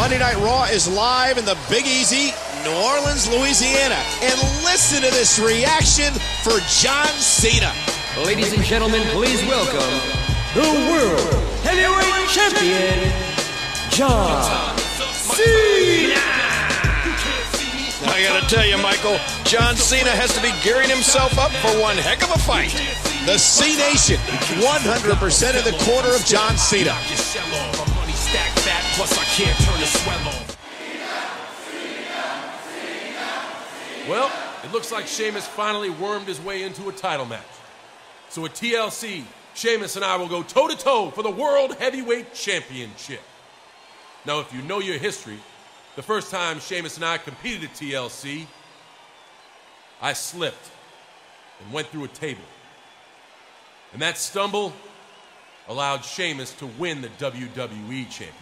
Monday Night Raw is live in the Big Easy, New Orleans, Louisiana. And listen to this reaction for John Cena. Ladies and gentlemen, please welcome the World Heavyweight Champion, John Cena. I gotta tell you, Michael, John Cena has to be gearing himself up for one heck of a fight. The C Nation, 100% in the corner of John Cena. Well, it looks like Sheamus finally wormed his way into a title match. So at TLC, Sheamus and I will go toe-to-toe for the World Heavyweight Championship. Now, if you know your history, the first time Sheamus and I competed at TLC, I slipped and went through a table. And that stumble allowed Sheamus to win the WWE Championship.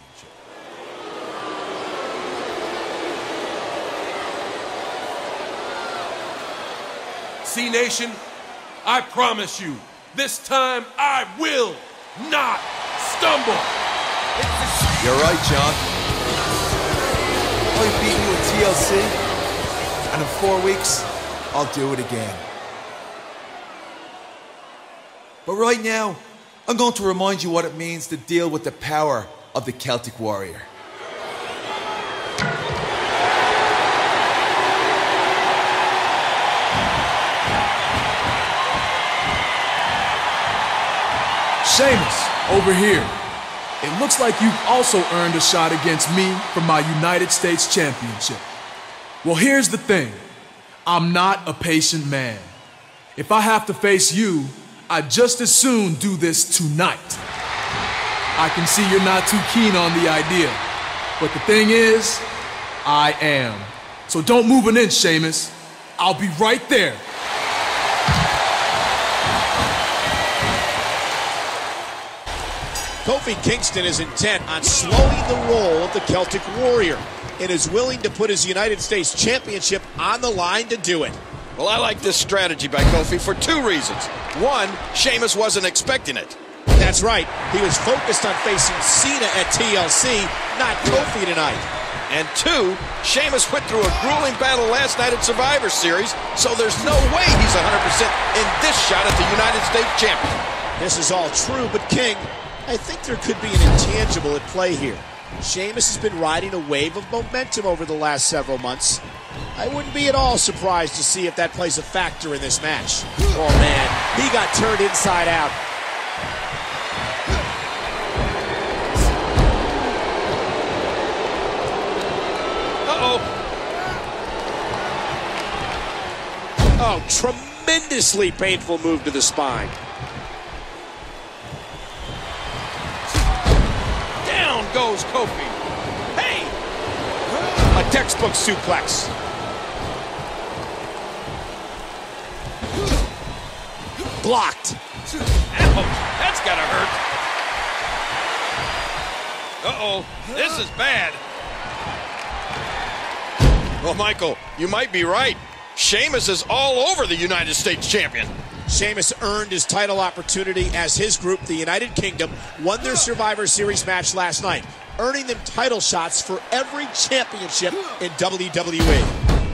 C Nation, I promise you, this time I will not stumble. You're right, John. I beat you at TLC, and in 4 weeks, I'll do it again. But right now, I'm going to remind you what it means to deal with the power of the Celtic Warrior. Sheamus, over here. It looks like you've also earned a shot against me for my United States Championship. Well, here's the thing. I'm not a patient man. If I have to face you, I'd just as soon do this tonight. I can see you're not too keen on the idea, but the thing is, I am. So don't move an inch, Sheamus. I'll be right there. Kofi Kingston is intent on slowing the roll of the Celtic Warrior and is willing to put his United States Championship on the line to do it. Well, I like this strategy by Kofi for two reasons. One, Sheamus wasn't expecting it. That's right. He was focused on facing Cena at TLC, not Kofi tonight. And two, Sheamus went through a grueling battle last night at Survivor Series, so there's no way he's 100% in this shot at the United States Champion. This is all true, but King, I think there could be an intangible at play here. Sheamus has been riding a wave of momentum over the last several months. I wouldn't be at all surprised to see if that plays a factor in this match. Oh man, he got turned inside out. Oh, tremendously painful move to the spine. Down goes Kofi. Hey! A textbook suplex. Blocked. Ouch, that's gotta hurt. Uh-oh, this is bad. Well, Michael, you might be right. Sheamus is all over the United States Champion. Sheamus earned his title opportunity as his group, the United Kingdom, won their Survivor Series match last night, earning them title shots for every championship in WWE.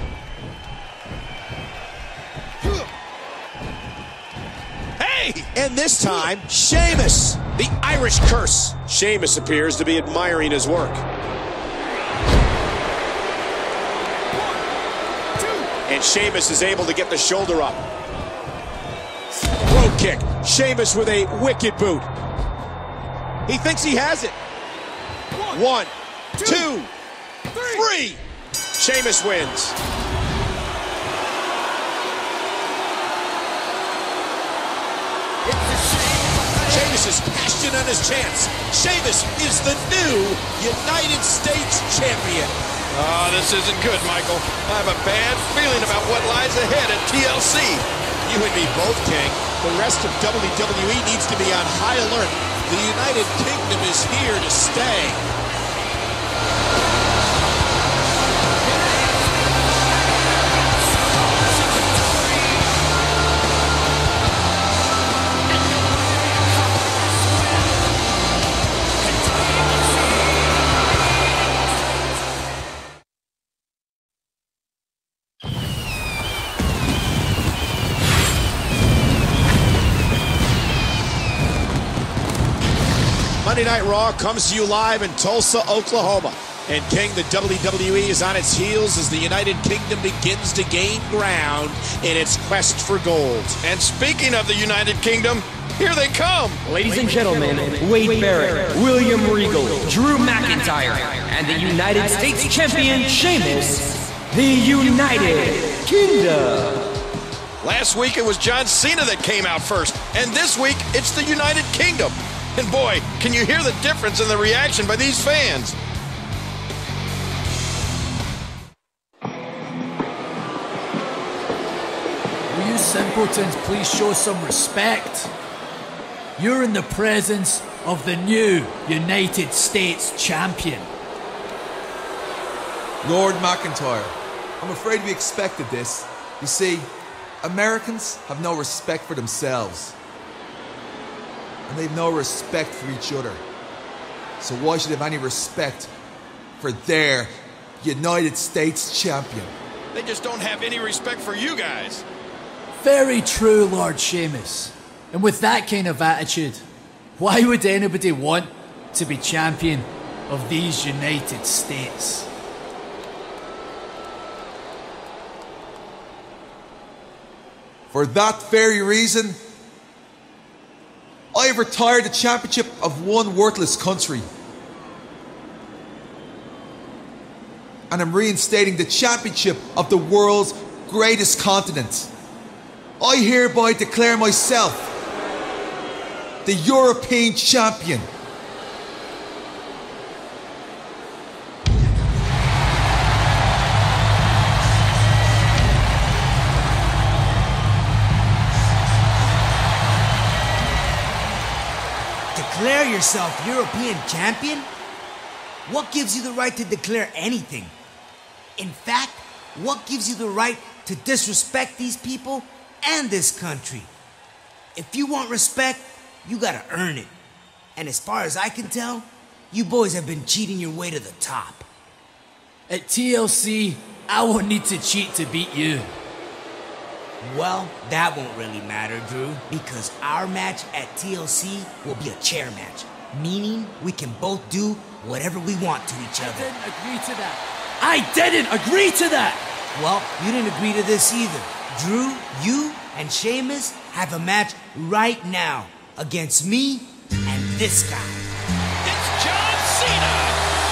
Hey! And this time, Sheamus, the Irish Curse. Sheamus appears to be admiring his work. And Sheamus is able to get the shoulder up. Low kick. Sheamus with a wicked boot. He thinks he has it. 1, 2, 3. Sheamus wins. Sheamus is cashed in on his chance. Sheamus is the new United States Champion. Oh, this isn't good, Michael. I have a bad feeling about what lies ahead at TLC. You and me both, King. The rest of WWE needs to be on high alert. The United Kingdom is here to stay. Monday Night Raw comes to you live in Tulsa, Oklahoma. And King, the WWE is on its heels as the United Kingdom begins to gain ground in its quest for gold. And speaking of the United Kingdom, here they come. Ladies and gentlemen, Wade Barrett, William Regal, Drew McIntyre, and the United States Champion Sheamus, the United Kingdom. Last week it was John Cena that came out first, and this week it's the United Kingdom. And boy, can you hear the difference in the reaction by these fans? Will you simpletons please show some respect? You're in the presence of the new United States Champion. Lord McIntyre, I'm afraid we expected this. You see, Americans have no respect for themselves. And they've no respect for each other. So why should they have any respect for their United States champion? They just don't have any respect for you guys. Very true, Lord Sheamus. And with that kind of attitude, why would anybody want to be champion of these United States? For that very reason, I have retired the championship of one worthless country. And I'm reinstating the championship of the world's greatest continent. I hereby declare myself the European champion. Declare yourself European champion? What gives you the right to declare anything? In fact, what gives you the right to disrespect these people and this country? If you want respect, you gotta earn it. And as far as I can tell, you boys have been cheating your way to the top. At TLC, I won't need to cheat to beat you. Well, that won't really matter, Drew, because our match at TLC will be a chair match, meaning we can both do whatever we want to each other. I didn't agree to that. I didn't agree to that! Well, you didn't agree to this either. Drew, you and Sheamus have a match right now against me and this guy. It's John Cena!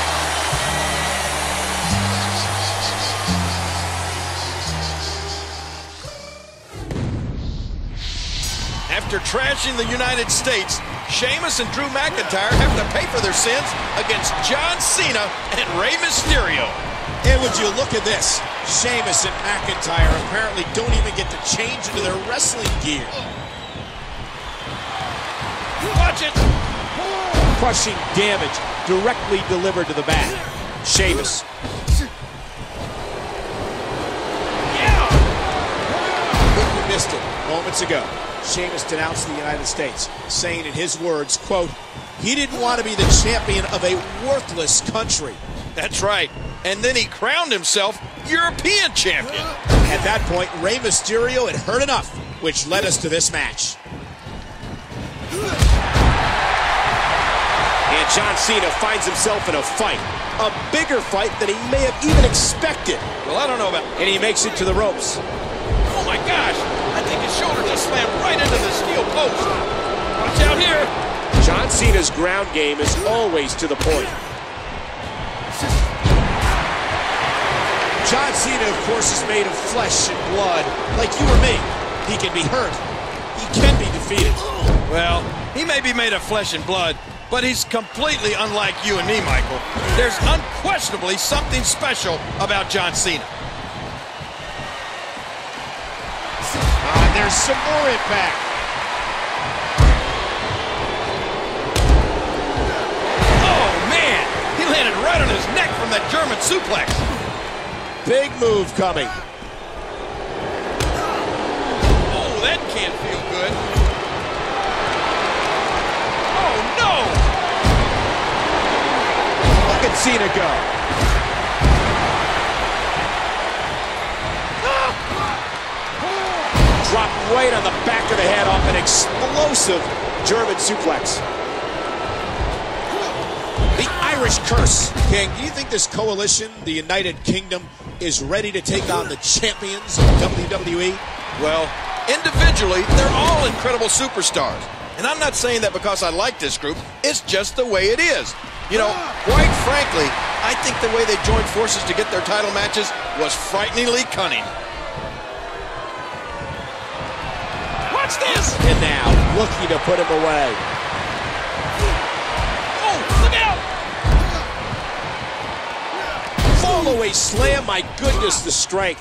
After trashing the United States, Sheamus and Drew McIntyre have to pay for their sins against John Cena and Rey Mysterio. And would you look at this? Sheamus and McIntyre apparently don't even get to change into their wrestling gear. Watch it! Crushing damage directly delivered to the back. Sheamus. Yeah! You missed it moments ago. Sheamus denounced the United States, saying in his words, quote, he didn't want to be the champion of a worthless country. That's right. And then he crowned himself European champion. At that point, Rey Mysterio had heard enough, which led us to this match. And John Cena finds himself in a fight. A bigger fight than he may have even expected. Well, I don't know about... And he makes it to the ropes. Oh my gosh! I think his shoulder just slammed right into the steel post. Watch out here! John Cena's ground game is always to the point. John Cena, of course, is made of flesh and blood, like you or me. He can be hurt. He can be defeated. Well, he may be made of flesh and blood, but he's completely unlike you and me, Michael. There's unquestionably something special about John Cena. There's some more impact. Oh, man! He landed right on his neck from that German suplex. Big move coming. Oh, that can't feel good. Oh, no! Look at Cena go. Dropped right on the back of the head off an explosive German suplex. Irish curse. King, do you think this coalition, the United Kingdom, is ready to take on the champions of WWE? Well, individually, they're all incredible superstars. And I'm not saying that because I like this group. It's just the way it is. You know, quite frankly, I think the way they joined forces to get their title matches was frighteningly cunning. Watch this! And now, looking to put him away. Oh, look out! Fall away slam, my goodness, the strength.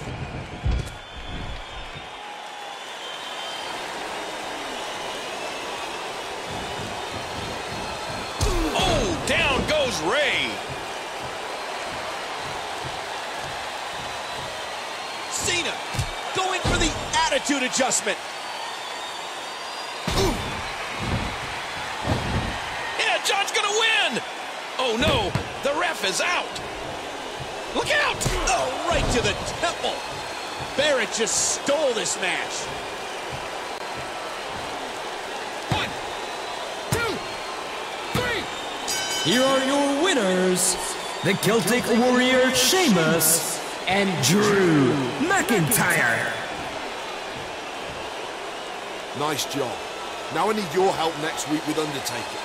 Oh, down goes Ray. Cena going for the attitude adjustment. Yeah, John's gonna win! Oh no, the ref is out! Look out! Oh, right to the temple. Barrett just stole this match. 1, 2, 3! Here are your winners, the Celtic Warrior Sheamus and Drew McIntyre. Nice job. Now I need your help next week with Undertaker.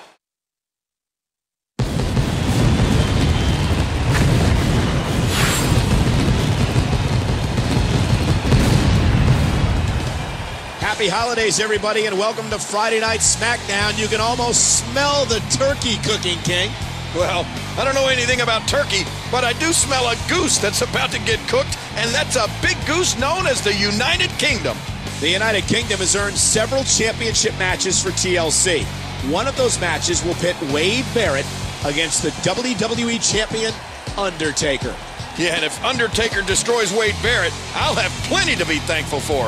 Happy holidays, everybody, and welcome to Friday Night SmackDown. You can almost smell the turkey cooking, King. Well, I don't know anything about turkey, but I do smell a goose that's about to get cooked, and that's a big goose known as the United Kingdom. The United Kingdom has earned several championship matches for TLC. One of those matches will pit Wade Barrett against the WWE Champion, Undertaker. Yeah, and if Undertaker destroys Wade Barrett, I'll have plenty to be thankful for.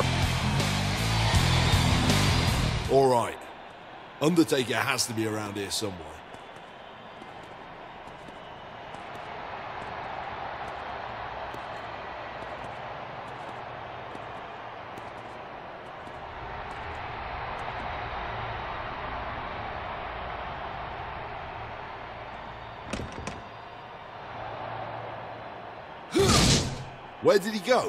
All right. Undertaker has to be around here somewhere. Where did he go?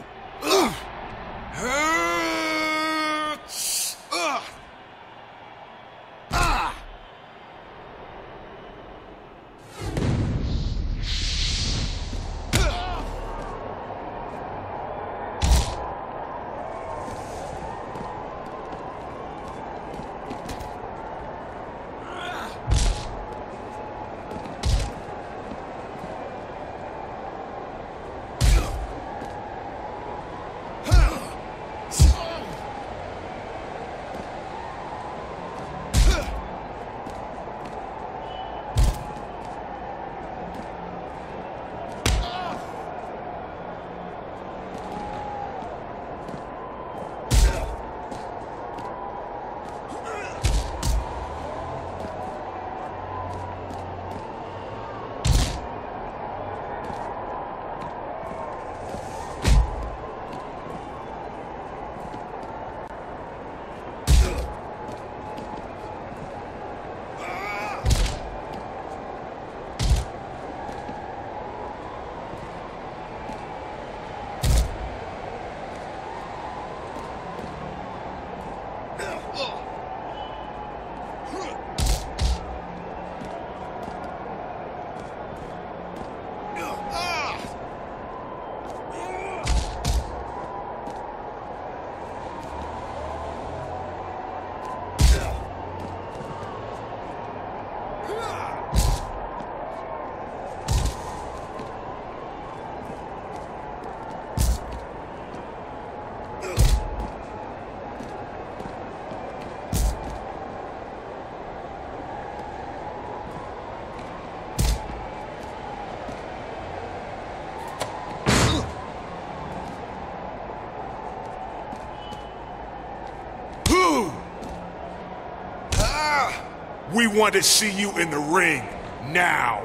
We want to see you in the ring, now.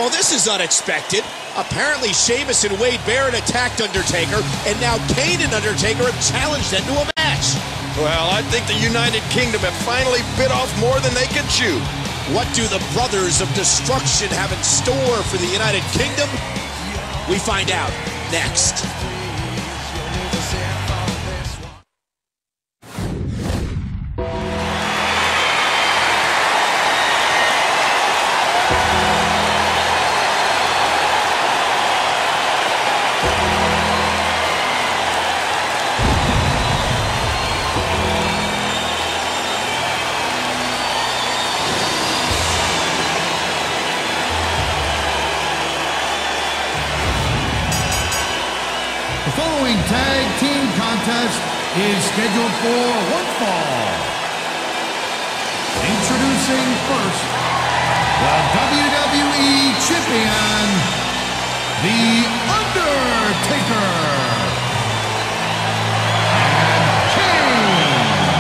Well, this is unexpected. Apparently, Sheamus and Wade Barrett attacked Undertaker, and now Kane and Undertaker have challenged them to a match. Well, I think the United Kingdom have finally bit off more than they can chew. What do the Brothers of Destruction have in store for the United Kingdom? We find out next. The following tag team contest is scheduled for one fall. Introducing first, the WWE Champion, The Undertaker. And Kane.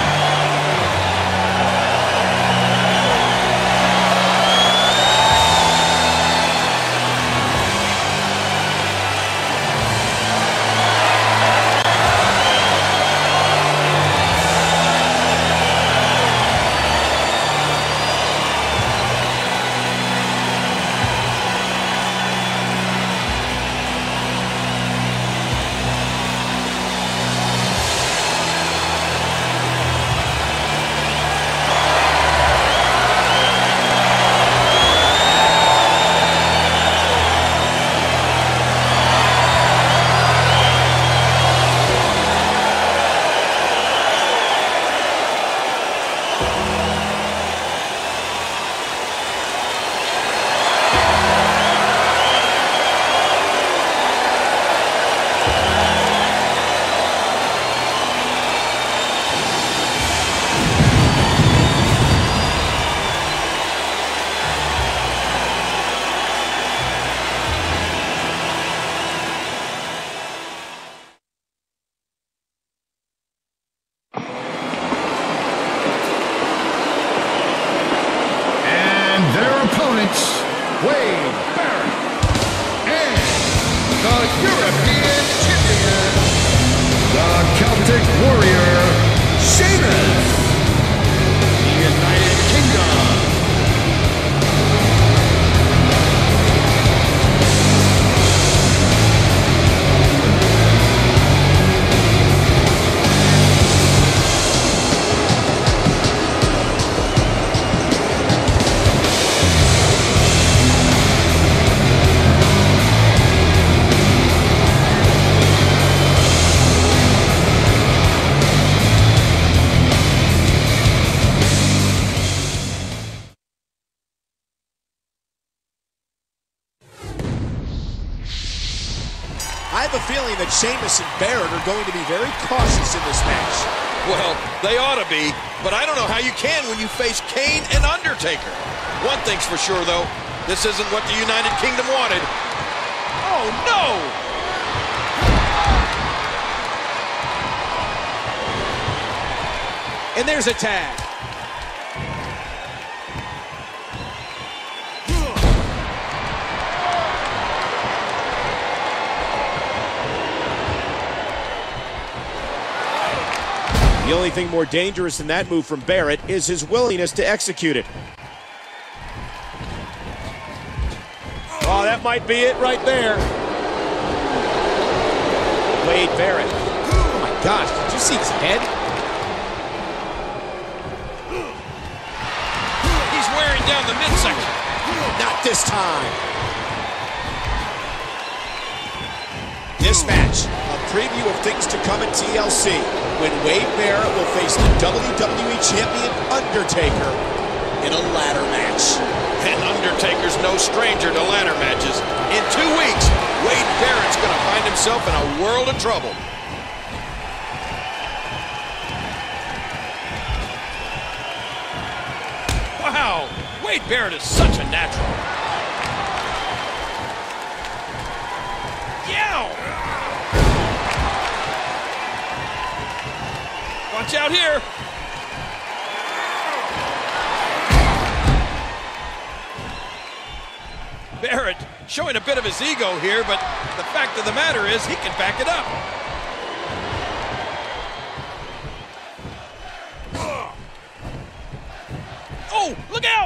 Wade Barrett, and the European Champion, the Celtic Warrior, Sheamus, the United Kingdom. I have a feeling that Sheamus and Barrett are going to be very cautious in this match. Well, they ought to be, but I don't know how you can when you face Kane and Undertaker. One thing's for sure, though, this isn't what the United Kingdom wanted. Oh, no! And there's a tag. The only thing more dangerous than that move from Barrett is his willingness to execute it. Oh, that might be it right there. Wade Barrett. Oh my gosh, did you see his head? He's wearing down the midsection. Not this time. This match, a preview of things to come at TLC, when Wade Barrett will face the WWE Champion Undertaker in a ladder match. And Undertaker's no stranger to ladder matches. In 2 weeks, Wade Barrett's going to find himself in a world of trouble. Wow, Wade Barrett is such a natural. Yow! Watch out here. Barrett showing a bit of his ego here, but the fact of the matter is he can back it up. Oh, look out!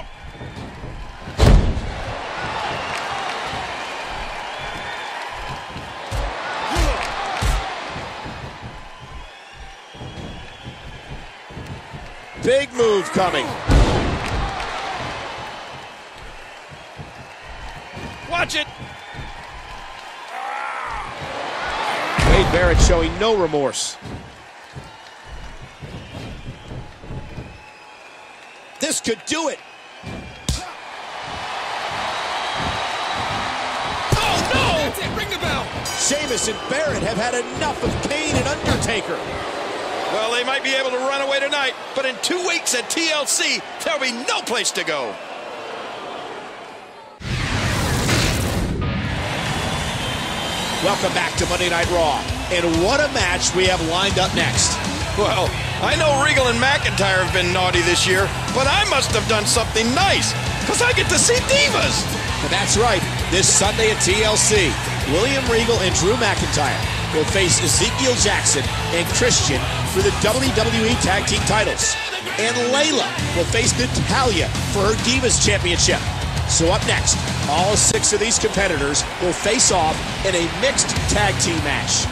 Big move coming. Watch it. Wade Barrett showing no remorse. This could do it. Oh, no! That's it. Ring the bell. Sheamus and Barrett have had enough of Kane and Undertaker. Well, they might be able to run away tonight, but in 2 weeks at TLC, there'll be no place to go. Welcome back to Monday Night Raw. And what a match we have lined up next. Well, I know Regal and McIntyre have been naughty this year, but I must have done something nice, because I get to see Divas. And that's right. This Sunday at TLC, William Regal and Drew McIntyre will face Ezekiel Jackson and Christian for the WWE Tag Team titles. And Layla will face Natalya for her Divas Championship. So up next, all 6 of these competitors will face off in a mixed tag team match.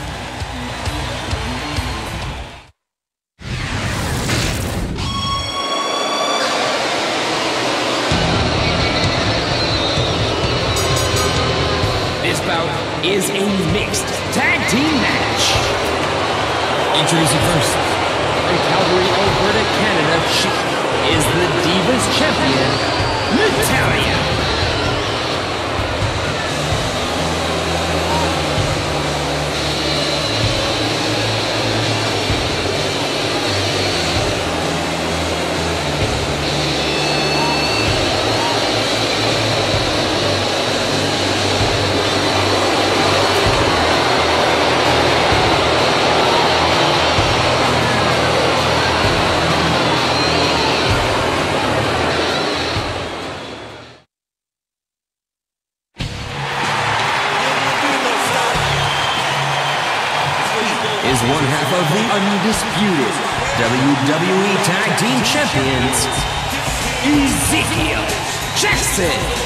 This bout is a mixed tag team match. Introducing first, from Calgary, Alberta, Canada, she is the Divas Champion, Natalya. Is one half of the undisputed WWE Tag Team Champions, Ezekiel Jackson.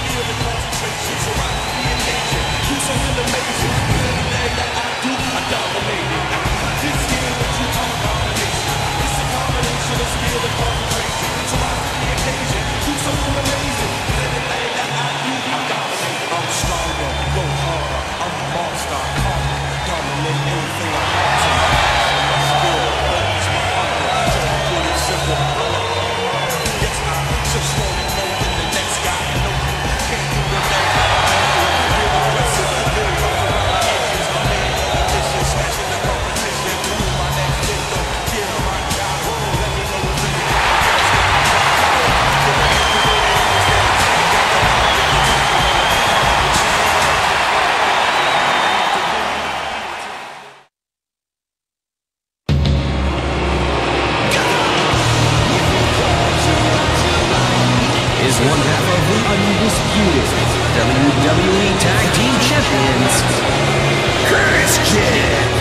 One half of the undisputed WWE Tag Team Champions, Christian.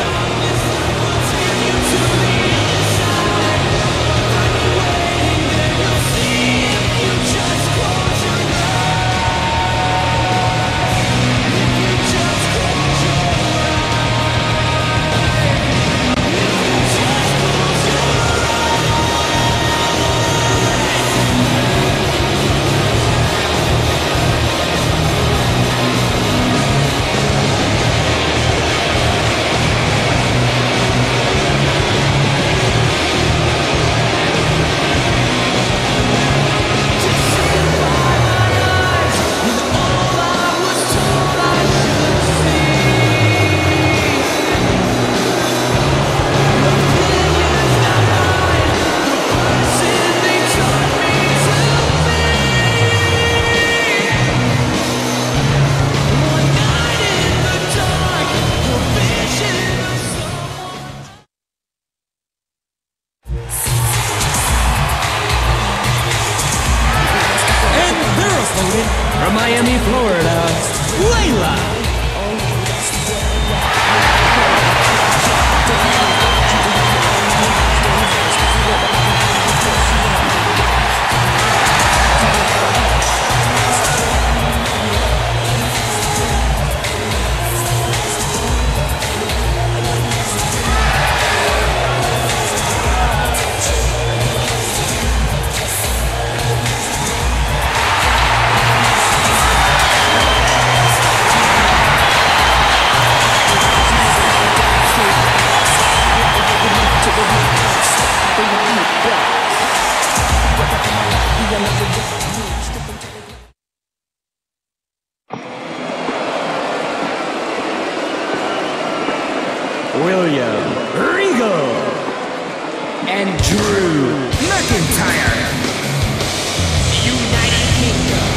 William Regal, and Drew McIntyre. United Kingdom.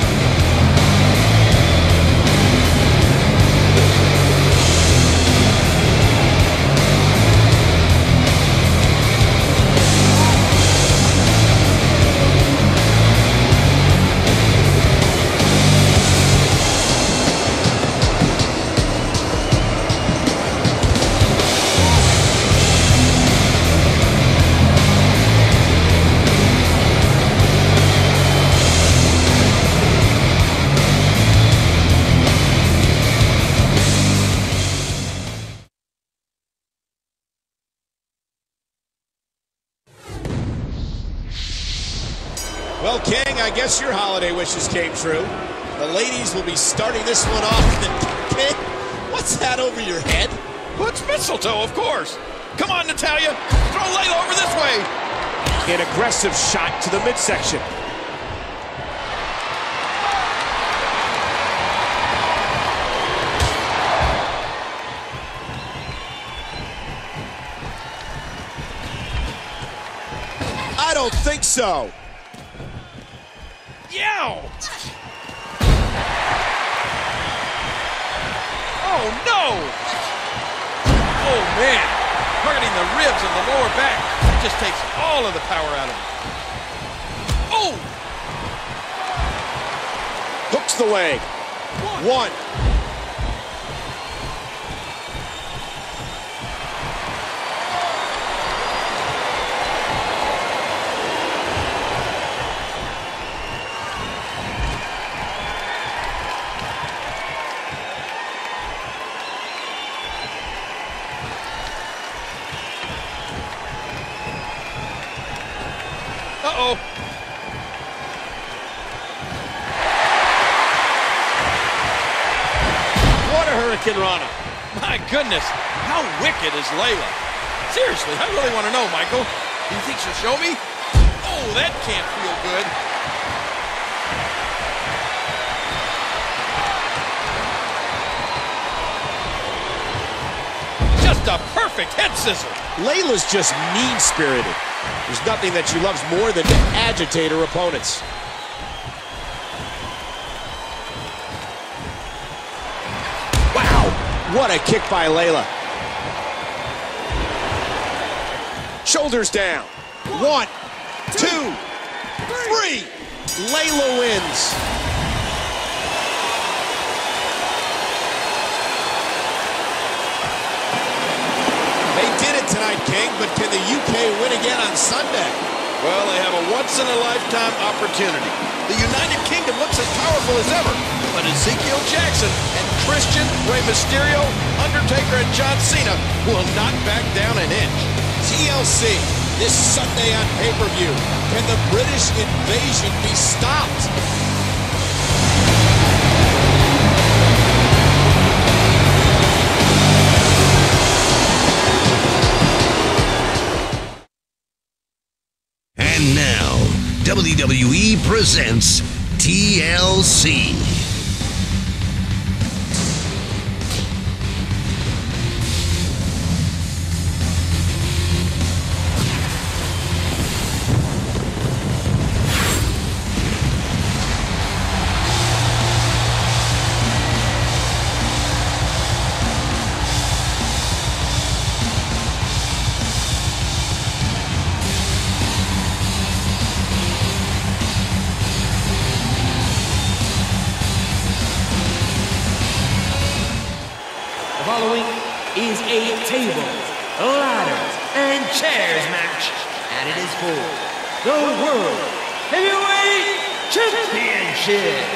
Well, King, I guess your holiday wishes came true. The ladies will be starting this one off. King, what's that over your head? Well, it's mistletoe, of course. Come on, Natalya. Throw Layla over this way. An aggressive shot to the midsection. I don't think so. Yow! Oh, no! Oh, man. Targeting the ribs and the lower back. It just takes all of the power out of it. Oh! Hooks the leg. One. Uh-oh. What a Hurricane Rana. My goodness, how wicked is Layla? Seriously, I really want to know, Michael. Do you think she'll show me? Oh, that can't feel good. Just a perfect head scissor. Layla's just mean-spirited. There's nothing that she loves more than to agitate her opponents. Wow, what a kick by Layla. Shoulders down. 1, 2, 3. Layla wins. Tonight, King, but can the UK win again on Sunday? Well, they have a once-in-a-lifetime opportunity. The United Kingdom looks as powerful as ever, but Ezekiel Jackson and Christian, Rey Mysterio, Undertaker, and John Cena will not back down an inch. TLC, this Sunday on pay-per-view. Can the British invasion be stopped? And now, WWE presents TLC. Following is a tables, ladders, and chairs match, and it is for the World Heavyweight Championship.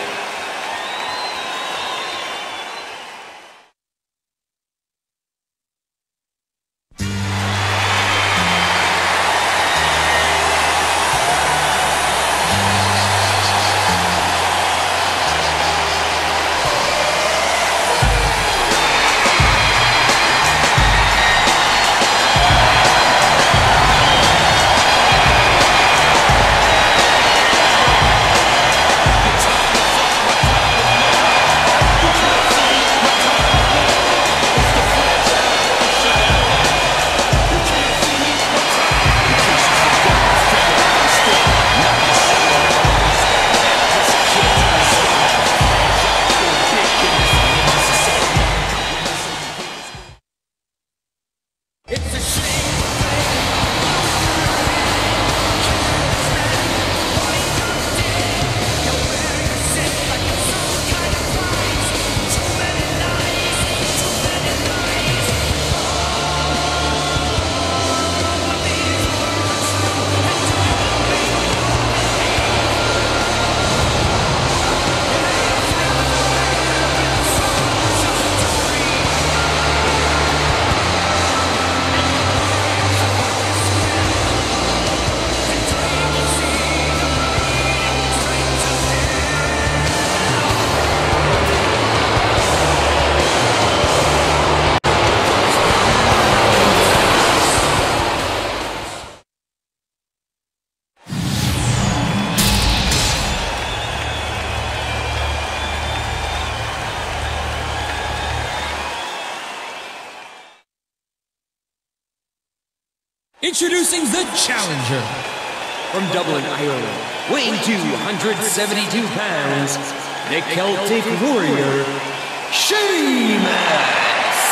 Introducing the challenger from Dublin, Ireland, weighing 272 pounds, the Celtic Warrior, Sheamus.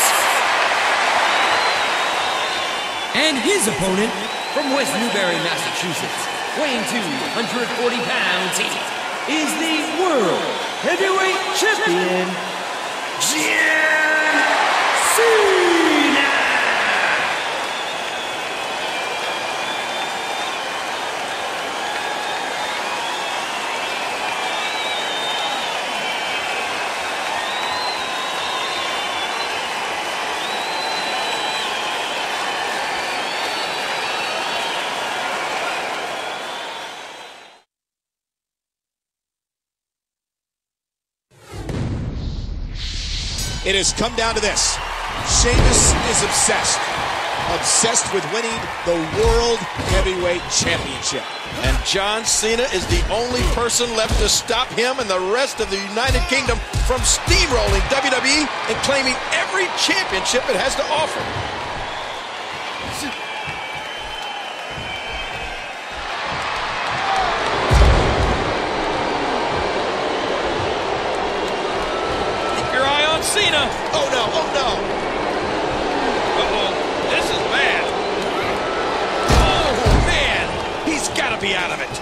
And his opponent from West Newbury, Massachusetts, weighing 240 pounds, is the World Heavyweight Champion, John Cena. It has come down to this. Sheamus is obsessed. Obsessed with winning the World Heavyweight Championship. And John Cena is the only person left to stop him and the rest of the United Kingdom from steamrolling WWE and claiming every championship it has to offer. Cena! Oh no, oh no! Uh-oh, this is bad. Oh man, he's gotta be out of it.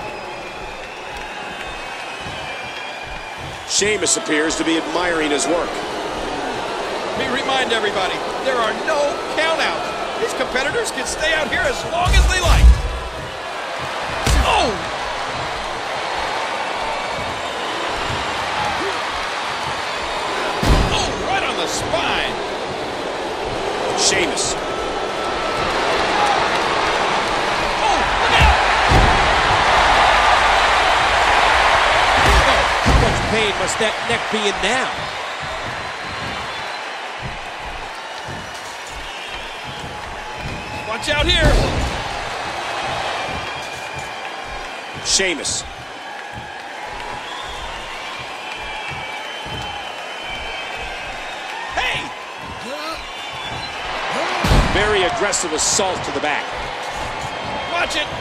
Sheamus appears to be admiring his work. Let me remind everybody, there are no countouts. These competitors can stay out here as long as they like. Oh! The spine. Sheamus. Oh, look out! Oh, how much pain must that neck be in now? Watch out here. Sheamus. Very aggressive assault to the back. Watch it.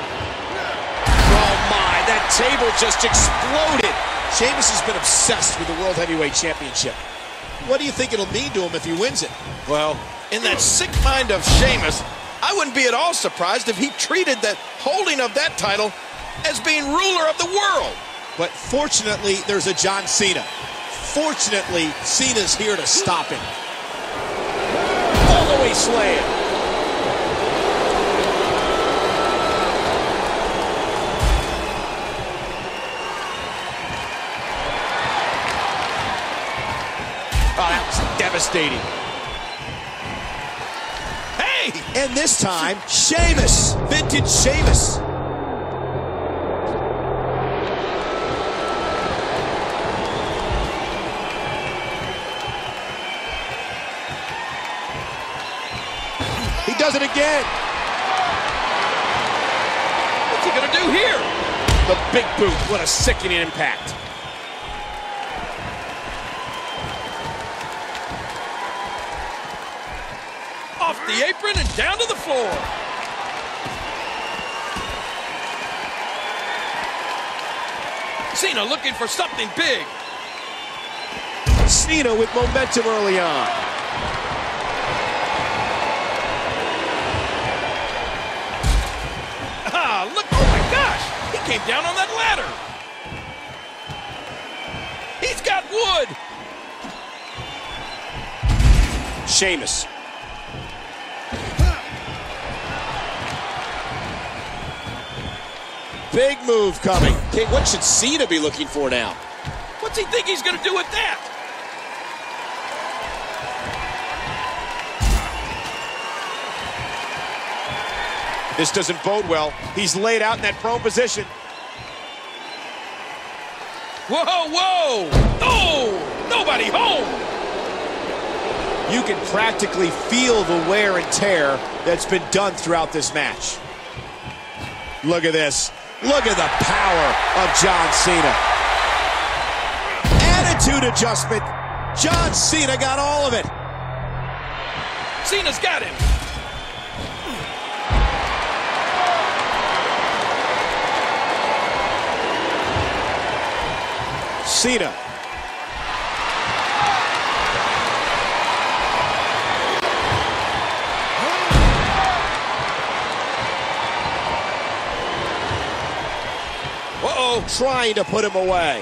Oh my, that table just exploded. Sheamus has been obsessed with the World Heavyweight Championship. What do you think it'll mean to him if he wins it? Well, in that sick mind of Sheamus, I wouldn't be at all surprised if he treated the holding of that title as being ruler of the world. But fortunately, there's a John Cena. Fortunately, Cena's here to stop him. All-the-way slam. Oh, that was devastating. Hey! And this time, Sheamus. Vintage Sheamus. He does it again. What's he gonna do here? The big boot. What a sickening impact. Off the apron and down to the floor. Cena looking for something big. Cena with momentum early on. Ah, look, oh my gosh, he came down on that ladder. He's got wood. Sheamus. Big move coming. Okay, what should Cena be looking for now? What's he think he's gonna do with that? This doesn't bode well. He's laid out in that prone position. Whoa, whoa! Oh, nobody home! You can practically feel the wear and tear that's been done throughout this match. Look at this. Look at the power of John Cena. Attitude adjustment. John Cena got all of it. Cena's got him. Cena. Uh-oh. Trying to put him away.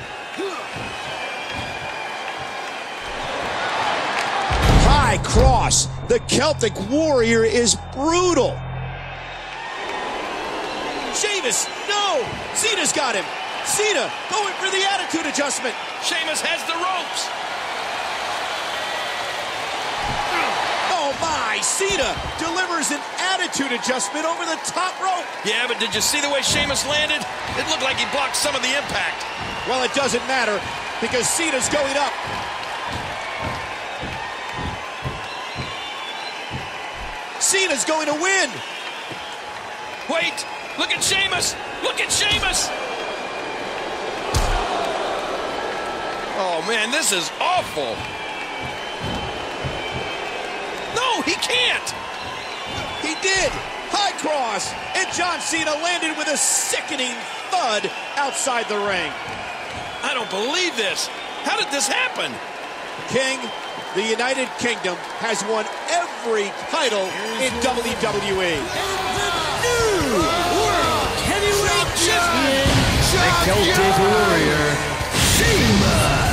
High cross. The Celtic Warrior is brutal. Sheamus, no! Cena's got him. Cena going for the attitude adjustment. Sheamus has the ropes. Oh my, Cena delivers an attitude adjustment over the top rope. Yeah, but did you see the way Sheamus landed? It looked like he blocked some of the impact. Well, it doesn't matter because Cena's going up. Cena's going to win. Wait, look at Sheamus. Look at Sheamus. Oh, man, this is awful. No, he can't. He did. High cross. And John Cena landed with a sickening thud outside the ring. I don't believe this. How did this happen? King, the United Kingdom has won every title in WWE. New World Heavyweight Champion, the Celtic Warrior, Sheamus.